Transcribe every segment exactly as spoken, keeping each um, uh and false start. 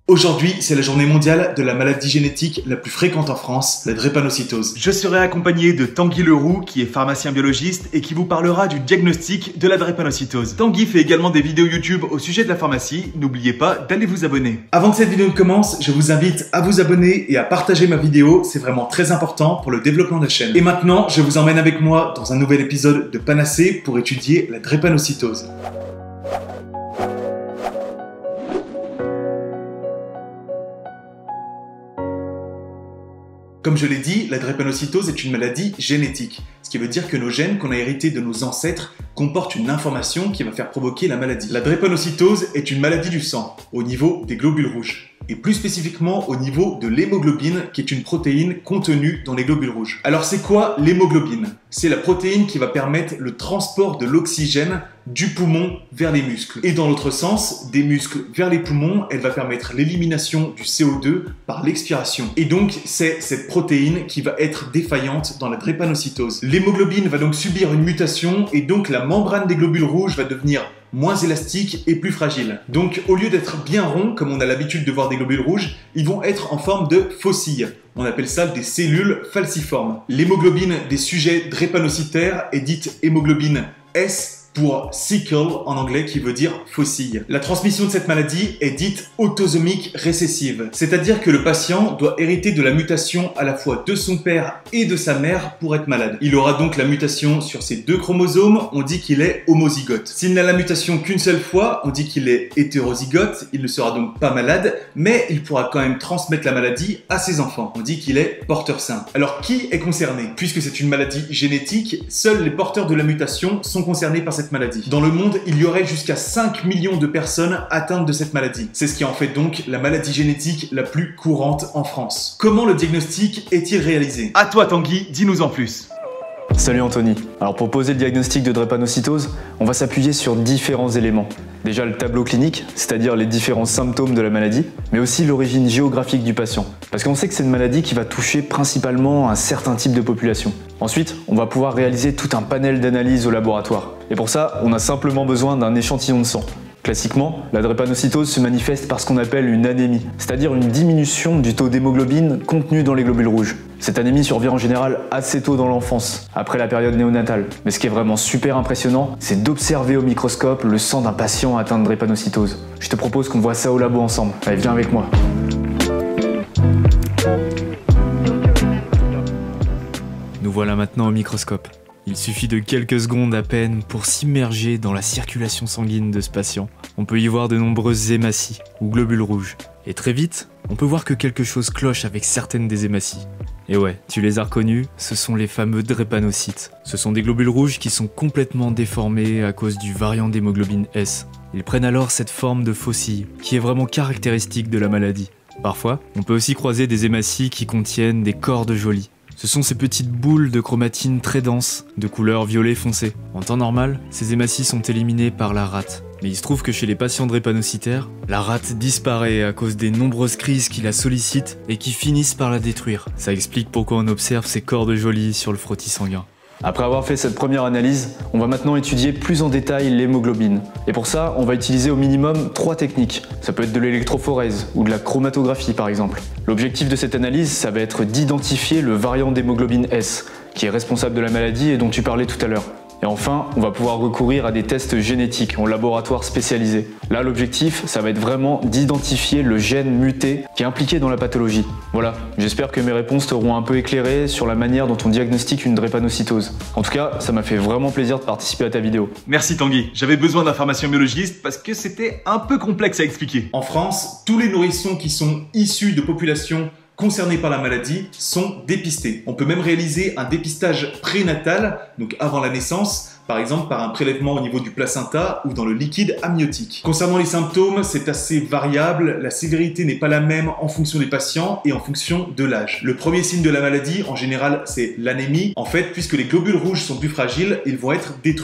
Aujourd'hui, c'est la journée mondiale de la maladie génétique la plus fréquente en France, la drépanocytose. Je serai accompagné de Tanguy Leroux, qui est pharmacien biologiste et qui vous parlera du diagnostic de la drépanocytose. Tanguy fait également des vidéos YouTube au sujet de la pharmacie, n'oubliez pas d'aller vous abonner. Avant que cette vidéo ne commence, je vous invite à vous abonner et à partager ma vidéo, c'est vraiment très important pour le développement de la chaîne. Et maintenant, je vous emmène avec moi dans un nouvel épisode de Panacée pour étudier la drépanocytose. Comme je l'ai dit, la drépanocytose est une maladie génétique, ce qui veut dire que nos gènes qu'on a hérités de nos ancêtres comportent une information qui va faire provoquer la maladie. La drépanocytose est une maladie du sang, au niveau des globules rouges, et plus spécifiquement au niveau de l'hémoglobine, qui est une protéine contenue dans les globules rouges. Alors c'est quoi l'hémoglobine? C'est la protéine qui va permettre le transport de l'oxygène du poumon vers les muscles. Et dans l'autre sens, des muscles vers les poumons, elle va permettre l'élimination du C O deux par l'expiration. Et donc, c'est cette protéine qui va être défaillante dans la drépanocytose. L'hémoglobine va donc subir une mutation et donc la membrane des globules rouges va devenir moins élastique et plus fragile. Donc, au lieu d'être bien ronds, comme on a l'habitude de voir des globules rouges, ils vont être en forme de faucilles. On appelle ça des cellules falciformes. L'hémoglobine des sujets drépanocytaires est dite hémoglobine S pour sickle en anglais, qui veut dire faucille. La transmission de cette maladie est dite autosomique récessive, c'est-à-dire que le patient doit hériter de la mutation à la fois de son père et de sa mère pour être malade. Il aura donc la mutation sur ses deux chromosomes, on dit qu'il est homozygote. S'il n'a la mutation qu'une seule fois, on dit qu'il est hétérozygote, il ne sera donc pas malade, mais il pourra quand même transmettre la maladie à ses enfants. On dit qu'il est porteur sain. Alors qui est concerné? Puisque c'est une maladie génétique, seuls les porteurs de la mutation sont concernés par cette maladie. Dans le monde, il y aurait jusqu'à cinq millions de personnes atteintes de cette maladie. C'est ce qui en fait donc la maladie génétique la plus courante en France. Comment le diagnostic est-il réalisé? À toi Tanguy, dis-nous en plus. Salut Anthony. Alors pour poser le diagnostic de drépanocytose, on va s'appuyer sur différents éléments. Déjà le tableau clinique, c'est-à-dire les différents symptômes de la maladie, mais aussi l'origine géographique du patient. Parce qu'on sait que c'est une maladie qui va toucher principalement un certain type de population. Ensuite, on va pouvoir réaliser tout un panel d'analyses au laboratoire. Et pour ça, on a simplement besoin d'un échantillon de sang. Classiquement, la drépanocytose se manifeste par ce qu'on appelle une anémie, c'est-à-dire une diminution du taux d'hémoglobine contenu dans les globules rouges. Cette anémie survient en général assez tôt dans l'enfance, après la période néonatale. Mais ce qui est vraiment super impressionnant, c'est d'observer au microscope le sang d'un patient atteint de drépanocytose. Je te propose qu'on voit ça au labo ensemble. Allez, viens avec moi. Nous voilà maintenant au microscope. Il suffit de quelques secondes à peine pour s'immerger dans la circulation sanguine de ce patient. On peut y voir de nombreuses hématies, ou globules rouges. Et très vite, on peut voir que quelque chose cloche avec certaines des hématies. Et ouais, tu les as reconnus, ce sont les fameux drépanocytes. Ce sont des globules rouges qui sont complètement déformés à cause du variant d'hémoglobine S. Ils prennent alors cette forme de faucille, qui est vraiment caractéristique de la maladie. Parfois, on peut aussi croiser des hématies qui contiennent des corps de Joly. Ce sont ces petites boules de chromatine très denses, de couleur violet foncé. En temps normal, ces hématies sont éliminées par la rate. Mais il se trouve que chez les patients drépanocytaires, la rate disparaît à cause des nombreuses crises qui la sollicitent et qui finissent par la détruire. Ça explique pourquoi on observe ces corps de Joly sur le frottis sanguin. Après avoir fait cette première analyse, on va maintenant étudier plus en détail l'hémoglobine. Et pour ça, on va utiliser au minimum trois techniques. Ça peut être de l'électrophorèse ou de la chromatographie par exemple. L'objectif de cette analyse, ça va être d'identifier le variant d'hémoglobine S, qui est responsable de la maladie et dont tu parlais tout à l'heure. Et enfin, on va pouvoir recourir à des tests génétiques en laboratoire spécialisé. Là, l'objectif, ça va être vraiment d'identifier le gène muté qui est impliqué dans la pathologie. Voilà, j'espère que mes réponses t'auront un peu éclairé sur la manière dont on diagnostique une drépanocytose. En tout cas, ça m'a fait vraiment plaisir de participer à ta vidéo. Merci Tanguy, j'avais besoin d'un pharmacien biologiste parce que c'était un peu complexe à expliquer. En France, tous les nourrissons qui sont issus de populations concernés par la maladie sont dépistés. On peut même réaliser un dépistage prénatal, donc avant la naissance, par exemple par un prélèvement au niveau du placenta ou dans le liquide amniotique. Concernant les symptômes, c'est assez variable, la sévérité n'est pas la même en fonction des patients et en fonction de l'âge. Le premier signe de la maladie, en général, c'est l'anémie. En fait, puisque les globules rouges sont plus fragiles, ils vont être détruits.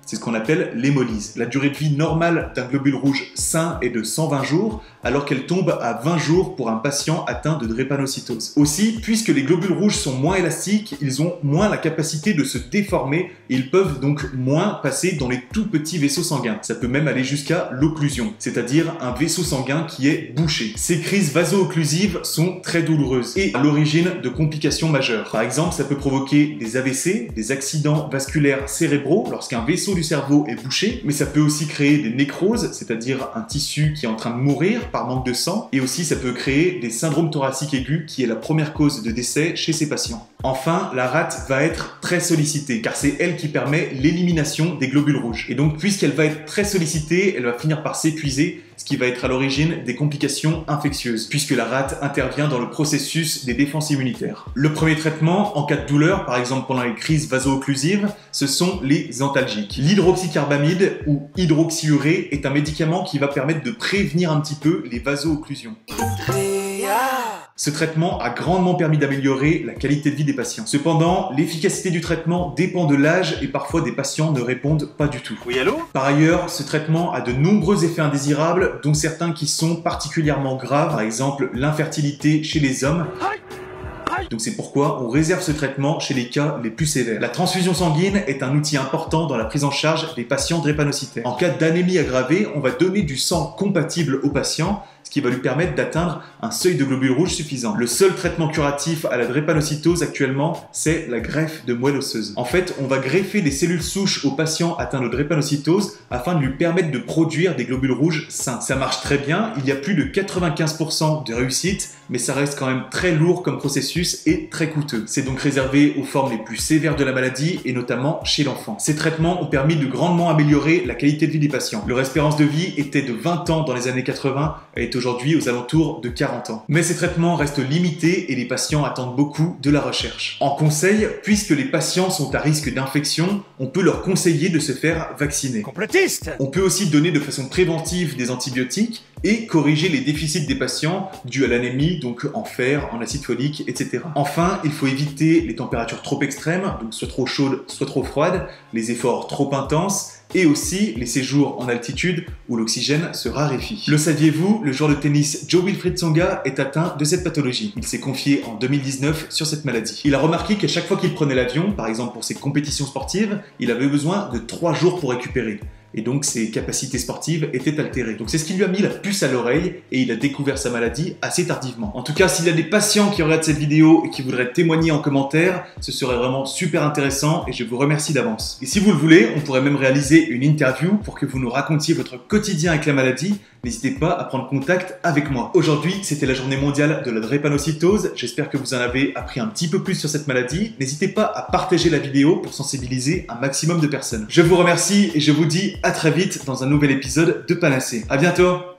C'est ce qu'on appelle l'hémolyse. La durée de vie normale d'un globule rouge sain est de cent vingt jours, alors qu'elle tombe à vingt jours pour un patient atteint de drépanocytose. Aussi, puisque les globules rouges sont moins élastiques, ils ont moins la capacité de se déformer et ils peuvent donc moins passer dans les tout petits vaisseaux sanguins. Ça peut même aller jusqu'à l'occlusion, c'est-à-dire un vaisseau sanguin qui est bouché. Ces crises vaso-occlusives sont très douloureuses et à l'origine de complications majeures. Par exemple, ça peut provoquer des A V C, des accidents vasculaires cérébraux lorsqu'un vaisseau du cerveau est bouché, mais ça peut aussi créer des nécroses, c'est-à-dire un tissu qui est en train de mourir par manque de sang, et aussi ça peut créer des syndromes thoraciques aigus qui est la première cause de décès chez ces patients. Enfin, la rate va être très sollicitée, car c'est elle qui permet l'élimination des globules rouges. Et donc, puisqu'elle va être très sollicitée, elle va finir par s'épuiser, ce qui va être à l'origine des complications infectieuses, puisque la rate intervient dans le processus des défenses immunitaires. Le premier traitement, en cas de douleur, par exemple pendant les crises vaso-occlusives, ce sont les antalgiques. L'hydroxycarbamide ou hydroxyurée est un médicament qui va permettre de prévenir un petit peu les vaso-occlusions. Ce traitement a grandement permis d'améliorer la qualité de vie des patients. Cependant, l'efficacité du traitement dépend de l'âge et parfois des patients ne répondent pas du tout. Oui, allô? Par ailleurs, ce traitement a de nombreux effets indésirables, dont certains qui sont particulièrement graves, par exemple l'infertilité chez les hommes. Donc c'est pourquoi on réserve ce traitement chez les cas les plus sévères. La transfusion sanguine est un outil important dans la prise en charge des patients drépanocytaires. En cas d'anémie aggravée, on va donner du sang compatible au patient, ce qui va lui permettre d'atteindre un seuil de globules rouges suffisant. Le seul traitement curatif à la drépanocytose actuellement, c'est la greffe de moelle osseuse. En fait, on va greffer des cellules souches au patient atteint de drépanocytose afin de lui permettre de produire des globules rouges sains. Ça marche très bien, il y a plus de quatre-vingt-quinze pour cent de réussite, mais ça reste quand même très lourd comme processus et très coûteux. C'est donc réservé aux formes les plus sévères de la maladie et notamment chez l'enfant. Ces traitements ont permis de grandement améliorer la qualité de vie des patients. Leur espérance de vie était de vingt ans dans les années quatre-vingts et est aujourd'hui aux alentours de quarante ans. Mais ces traitements restent limités et les patients attendent beaucoup de la recherche. En conseil, puisque les patients sont à risque d'infection, on peut leur conseiller de se faire vacciner. Complotiste! On peut aussi donner de façon préventive des antibiotiques et corriger les déficits des patients dus à l'anémie, donc en fer, en acide folique, et cetera. Enfin, il faut éviter les températures trop extrêmes, donc soit trop chaudes, soit trop froides, les efforts trop intenses, et aussi les séjours en altitude où l'oxygène se raréfie. Le saviez-vous, le joueur de tennis Joe-Wilfried Tsonga est atteint de cette pathologie. Il s'est confié en deux mille dix-neuf sur cette maladie. Il a remarqué qu'à chaque fois qu'il prenait l'avion, par exemple pour ses compétitions sportives, il avait besoin de trois jours pour récupérer. Et donc ses capacités sportives étaient altérées. Donc c'est ce qui lui a mis la puce à l'oreille et il a découvert sa maladie assez tardivement. En tout cas, s'il y a des patients qui regardent cette vidéo et qui voudraient témoigner en commentaire, ce serait vraiment super intéressant et je vous remercie d'avance. Et si vous le voulez, on pourrait même réaliser une interview pour que vous nous racontiez votre quotidien avec la maladie. N'hésitez pas à prendre contact avec moi. Aujourd'hui, c'était la journée mondiale de la drépanocytose. J'espère que vous en avez appris un petit peu plus sur cette maladie. N'hésitez pas à partager la vidéo pour sensibiliser un maximum de personnes. Je vous remercie et je vous dis à très vite dans un nouvel épisode de Panacée. À bientôt!